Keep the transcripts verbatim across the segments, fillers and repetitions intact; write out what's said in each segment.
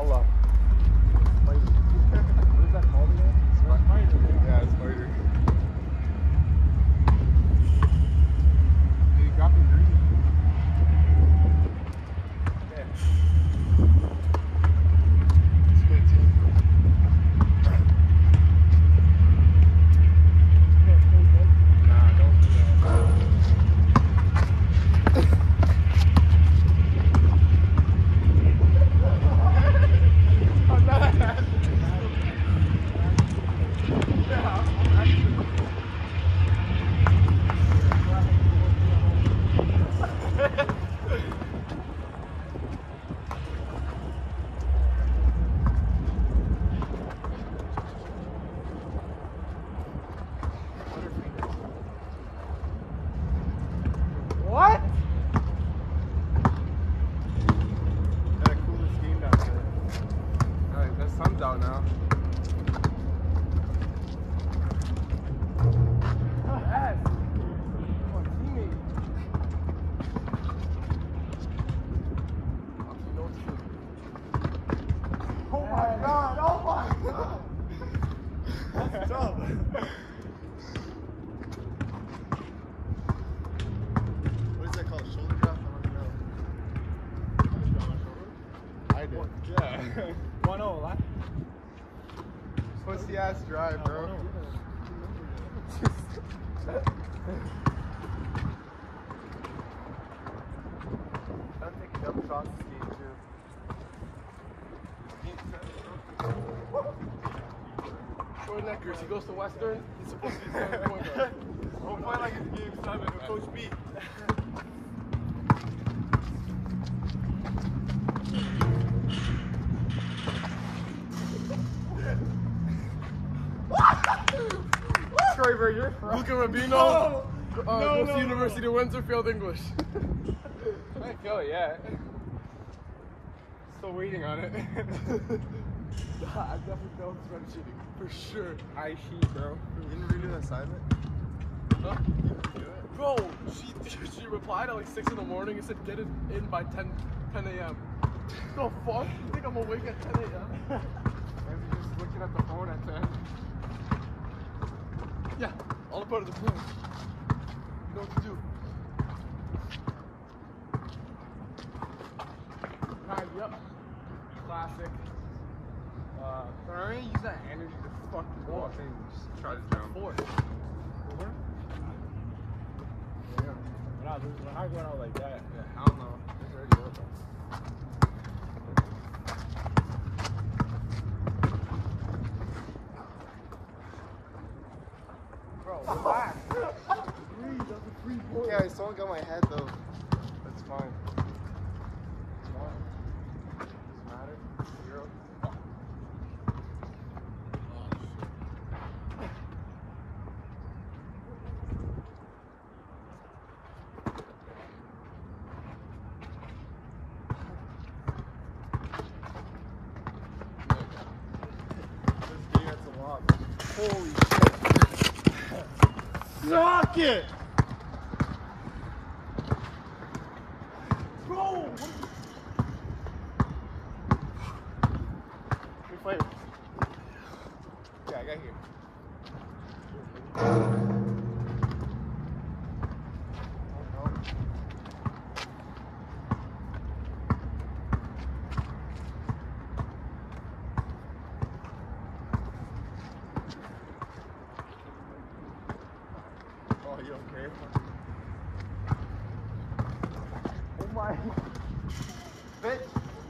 Allah. What is that called again? Spider. Yeah, it's spider. Hey, you dropping green. Yeah. It's good too. Nah, don't do that. What? Yeah, coolest game down there. Alright, the sun's out now. Yes. Come on, teammate. Oh my god, oh my god. That's tough. What is that called? Shoulder drop? I don't know. I did. Yeah. one oh, what? Pussy ass drive, bro. I'll take a jump shot this game too. Troy Neckers, he goes to Western, he's supposed to be starting point guard. Don't play like it's game seven with Coach B. Troy, where you're from? Luca Rubino. Oh, uh, no, goes no, to University no. of Windsor, failed English. I feel it, yeah. Still waiting on it. I definitely failed spreadsheeting, for sure. I sheet, bro. You didn't redo the assignment? Huh? You didn't do it? Bro, she, she replied at like six in the morning and said get it in by ten a m The fuck? You think I'm awake at ten a m? And you're just looking at the phone at ten. Yeah, all a part of the plan. You know what to do. Tidy up. Classic. Uh, so I'm gonna use that energy to fuck the ball and just try to jump. Four. Four? Yeah. We're not losing. We're not going out like that. Yeah, hell no. It's already over. Bro, relax. Breathe, that's a free point. Yeah, I still got my head though. That's fine. It's fine. Doesn't matter. Zero. This game, that's a lot. Holy shit. Suck it! Bro! What is We play. Yeah, I got here. Oh, you okay? Oh my. Bitch!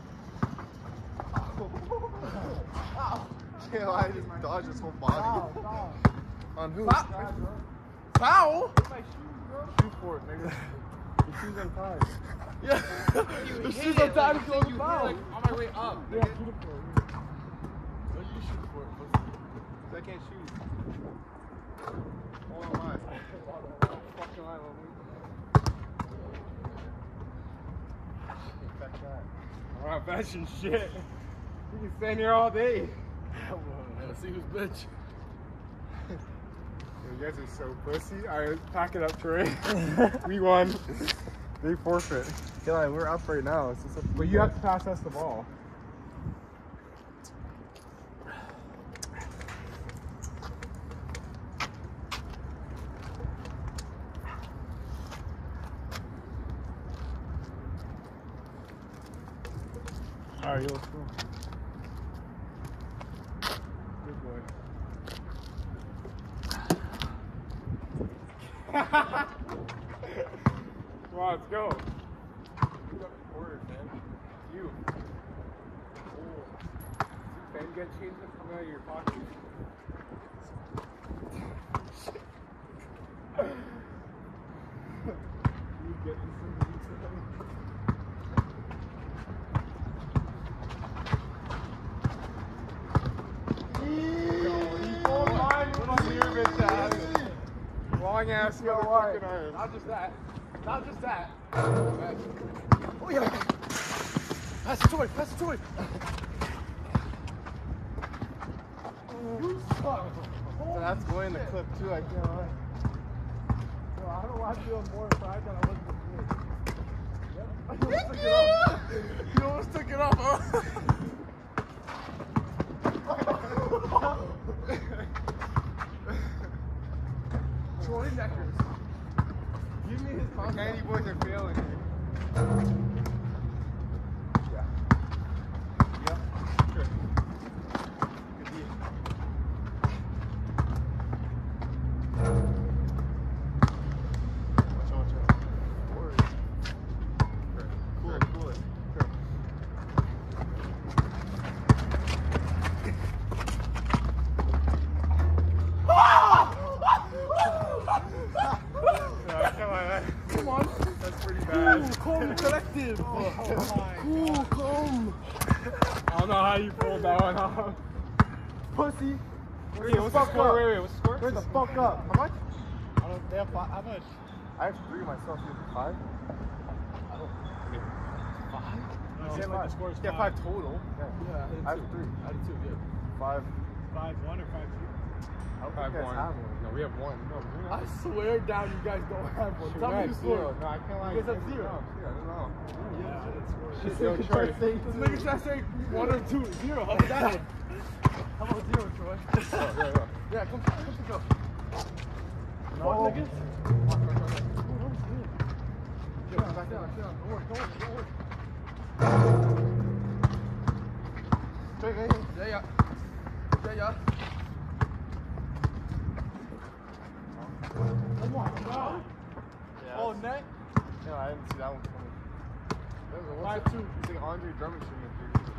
Ow. Damn, I just dodged his whole body. Ow, ow. On who? Foul? Foul? Where's my shoes, bro? Shoot for it, nigga. Your shoes untied. Yeah. The shoes untied and close the foul. Like, on my way up. Yeah, nigga. shoot it for it. No, you shoot for it, pussy. I can't shoot. Oh my. Fucking lie, Lily. Back that. Alright, fashion shit. We can stand here all day. Let's see who's bitch. You guys are so pussy. Alright, pack it up, Troy. We won. They forfeit. Yeah, we're up right now. It's just a but you have to pass us the ball. Alright, yo, let's go. Good boy. Come on, let's go. You got the quarters, man. You. Oh. See Ben get change that's coming out of your pocket. You get this thing. Long ass Yo, motherfucking arms. Not just that. Not just that. Oh yeah. Pass the toy. Pass the toy. You suck. So that's going in the clip too, I can't lie. Yo, I don't know why I feel more pride than I was before. Yep. You almost took it off. You almost took it off, huh? Troy Neckers. Give me his contact. Candy boys are failing here. Yeah. Yep. Sure. Good deal. Watch out, watch out. Forward. Sure. Cool it, cool it. Sure. Come on. That's pretty bad. Cool, calm, collective. Oh, cool, calm. I don't know how you pulled that one off. Pussy. Wait, what's the score? Wait, wait, what's the score? Where's the fuck up? How much? I don't, they have five. How much? I have three myself. You have five? I don't. Five? No, Yeah, like the score is yeah, five. five total. Yeah, Yeah, I have three. I have two, yeah. Five. Five one or five two? I don't Five think you guys one. have one. No, we have one. No, we I swear down you guys don't have one. Tell me have you zero. score. No, I can't lie. You guys have zero. Yeah, I don't know. Yeah, that's Shit, Yo, yo, Troy, Troy. say, just making sure I say one or two. Zero. How about that? How about zero, Troy? Oh, yeah, yeah. Yeah, come, come pick up. No. What, niggas? Oh, that was good. Yo, back down, back down. Don't worry, don't worry, don't worry. Troy, hey, hey. Yeah, yeah. Yeah, yeah. Oh my God. Yeah, Oh, that's- net? No, I didn't see that one coming. That was a Five, what's two. it? It's like Andre Drummond shooting a three.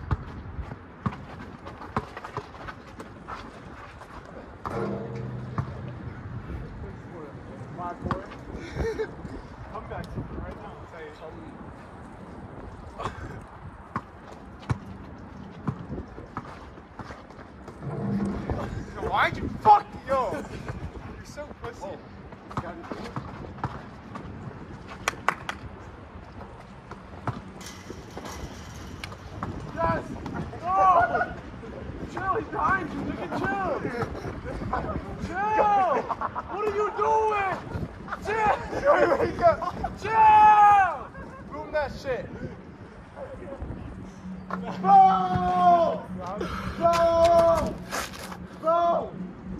Five, four. Come back to me right now. I'll tell you something. Yo, why'd you fuck yo? You're so pussy. Oh. Yes! No! Chill, he's behind you. Nigga, chill. Chill! What are you doing? Chill! Wake up. Chill! Boom that shit. Go! Go! Go!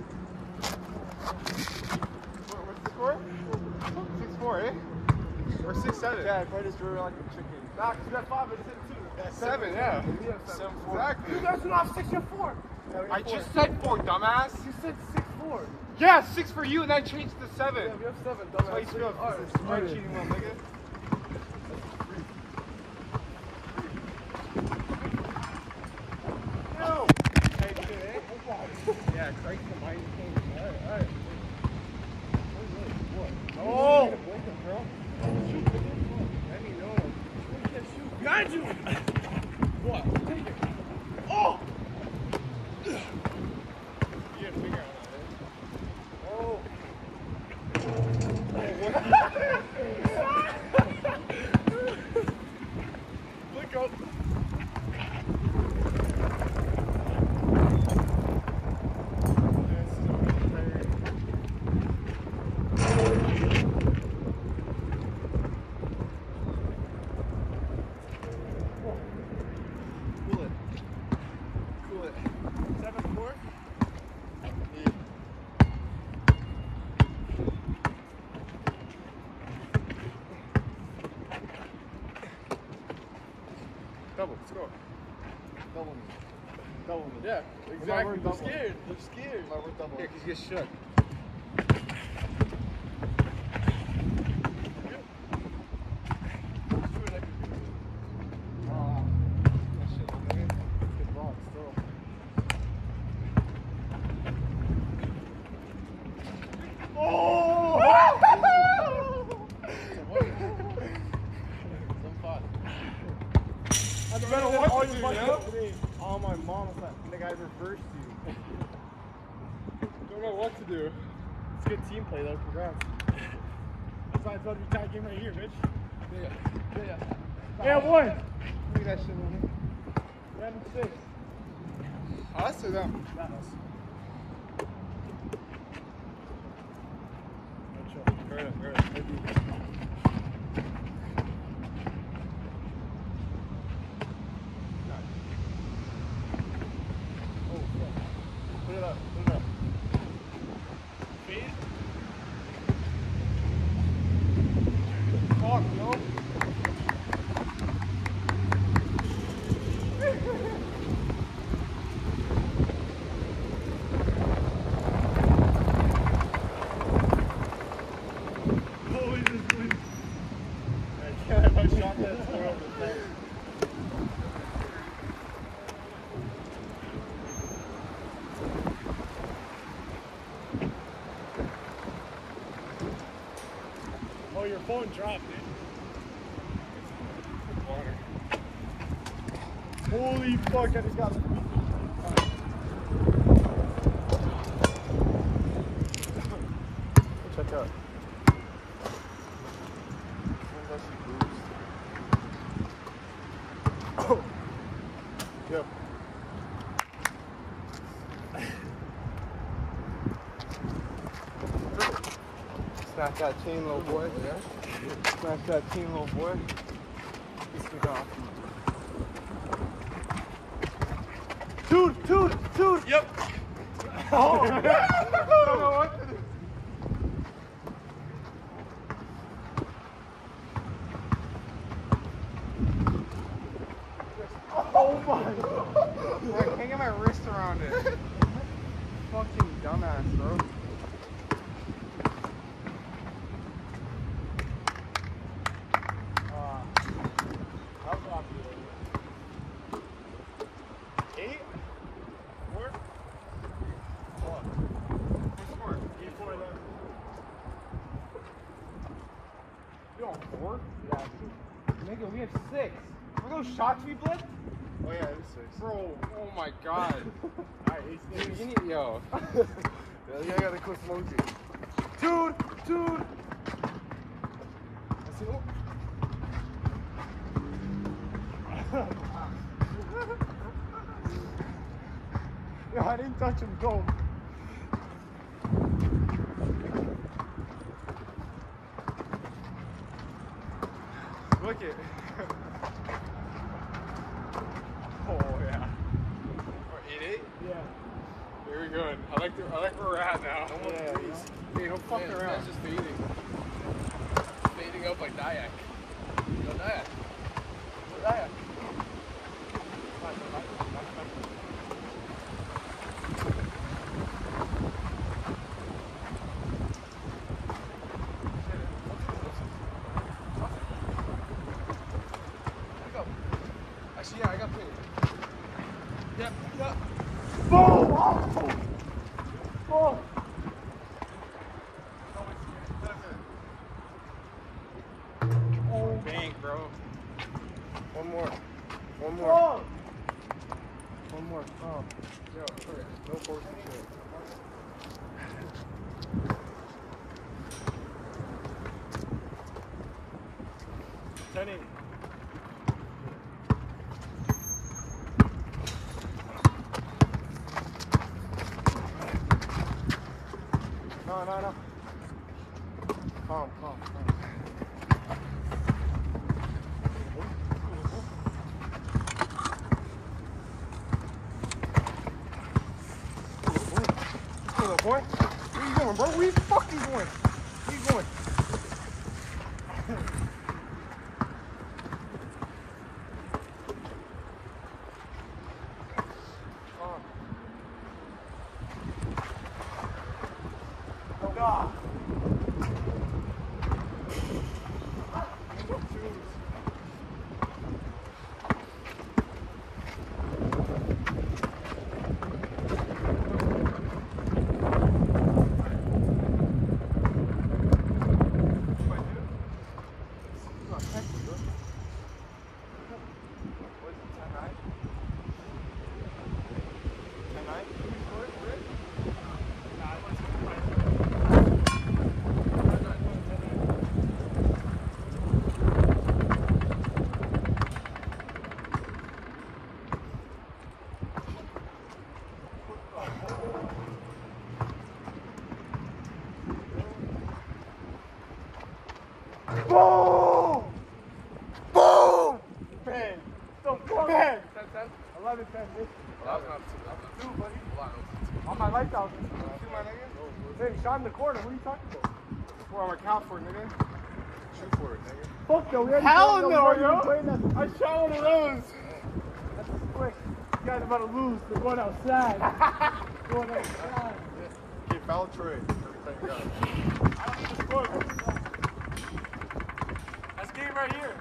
What, what's the score? Six four, eh? Or six seven? Yeah, if I just drew like a chicken. Nah, because you got five, I just hit two. That's seven, yeah. We have seven. Seven four. You Exactly. guys do not have six and four. Yeah, we have I four. just said four, dumbass. You said six four. Yeah, six for you, and then changed to seven. Yeah, we have seven. That's why you Dumbass. feel All right, this is all right. cheating, little nigga. No. Hey, shit, eh? Yeah, Christ the mind came. Alright, alright. Oh! Let me know. Behind you! What? Take it. Oh! You get a finger on that, eh? Oh. Look up. This is a double. Let's go. Double me. Double me. Yeah, We're exactly. They're double. scared. They're scared. My word double. Yeah, because you get shook. Oh, that shit, man. Good ball, still. Oh! Some fun. That's better than what all to you do, fucking yeah? today. Oh, my mom was like, nigga, I reversed you. Don't know what to do. It's good team play, though. Congrats. That's why I thought we tie game right here, bitch. Yeah, yeah, yeah. Yeah, one. Look at that shit on here. Seven, six. Us or them? Not us. No chill. Right up, right up. Oh, fuck. Put it up. Put it up. Fade. Fuck, no. Always this win. I can't have my shot that score over the fence. Oh, your phone dropped, dude. Water. Holy fuck, I just got it. Check out. Oh. Yep. Snatch that chain, little boy. Yeah. Snatch that chain, little boy. This is off. Dude, dude, dude. Yep. Oh. I don't know what to do. Oh my. I can't get my wrist around it. Fucking dumbass, bro. Uh, how off you? Eight? Four? What? What's more? Eight, four, eleven. You on four? Yeah. Nigga, we have six. Remember those shots we blitzed? Oh yeah, it is six. Bro, oh my god. Alright, eight, Dude, six. you need, yo. Yeah, I gotta quit smoking. Dude, dude. I see. Oh. Yeah, I didn't touch him. Go. Look it. Oh yeah. Or eight eight? Yeah. Very good. I like the, I like where we're at now. Yeah, you know. Hey, don't fuck Man, around. That's just fading. Fading up like Dayak. Yo, Dayak. Yo, Dayak. Actually, yeah, I got paid. Yep, yep. Boom! Oh! Oh! Oh, dang, bro. One more. One more. Oh. One more. Oh. Yo, okay. No forcing shit. Ten eight. No, no, no. Calm, calm, calm. Hello, boy. Where you going, bro? Where you fucking going? Where you going? the fuck? ten, ten. eleven ten. Well, that was not two. That was Two, buddy. a lot. On my lights out. Two, my nigga. Hey, shot in the corner. What are you talking about? Four on my count for it, nigga. Shoot for it, nigga. Fuck no, we already Hell played- no, we already yo. played that. I shot one of those. That's quick. You guys are about to lose. They're going outside. Going outside. Okay, foul Troy. Thank God. I don't need to score. That's game right here.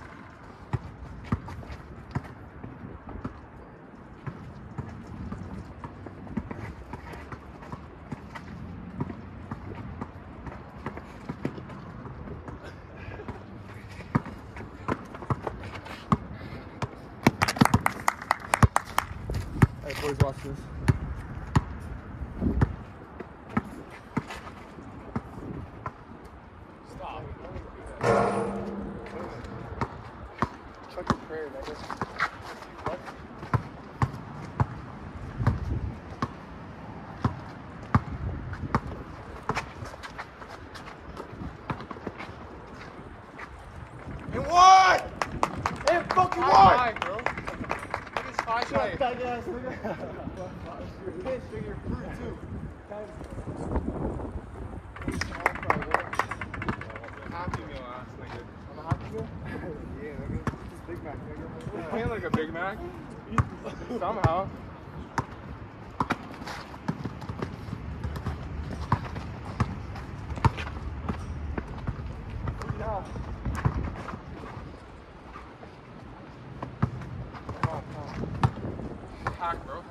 Hey, boys, watch this. Stop. Chuck your prayer, nigga. And what? And fucking what? bro. Nigga's five shy. Fat ass nigga. You're pissed, nigga. You're fruit too. Happy meal ass nigga. I'm a happy meal. Yeah, nigga. Just Big Mac, nigga. You're playing like a Big Mac. Somehow. Yeah. Come on, come on. Hack, bro.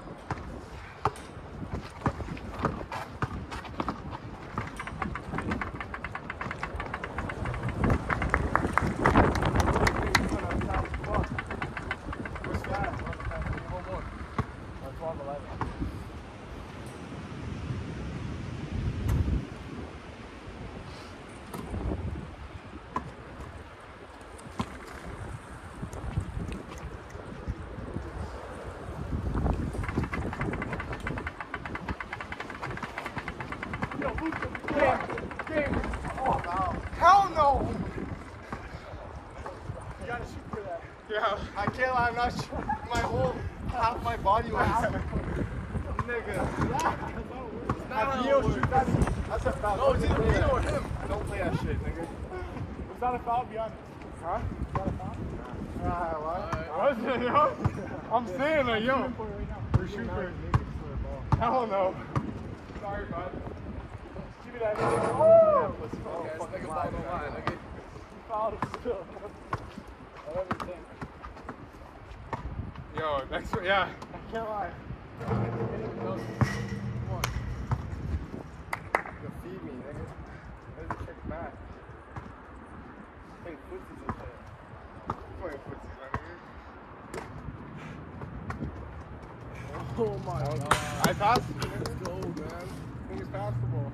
Hell no! You gotta shoot for that. Yeah. I can't lie, I'm not sure. My whole, half my body was. Nigga. Have Gio shoot that. That's a foul. No, it's either me or him. Don't play that shit, nigga. Was that a foul? Be honest. Huh? Was that a foul? Ah, Alright. Was it, yo? I'm saying that, yo. We're shooting for it. Hell no. Sorry, bud. Give me that. Oh! Okay, this nigga ball on the line, nigga. Fouled him still. Everything. Yo, next one, yeah. I can't lie. Come on. You feed me, nigga. Where's the chick back? Hey, footsies and shit. Playing footsies, my nigga. Oh my god. I passed. Let's go, man. I think it's basketball.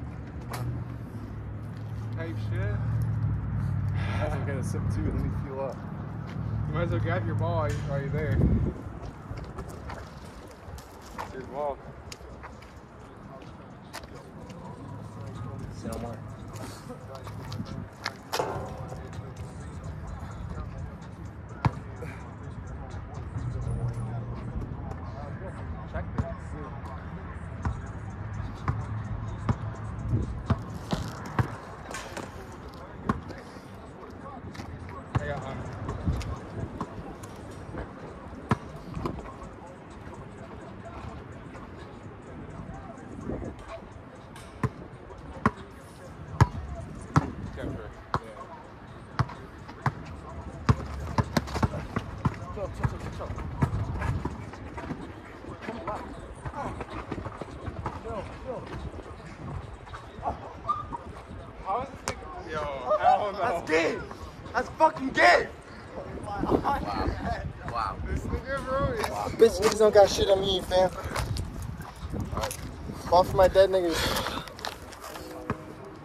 Type shit. I'm gonna sip too. Let me feel up. You might as well grab your ball while you- while you're there. It's your ball. Say no more. Check this. I got one. Denver. Chill, chill, chill, chill, chill. How is this thing? Yo, hell no. That's gay. That's fucking gay. Wow. This nigga, bro, is. Bitch niggas don't got shit on me, fam. Fall for my dead niggas.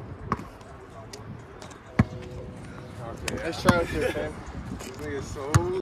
Okay, Let's try with it, fam. this nigga's so.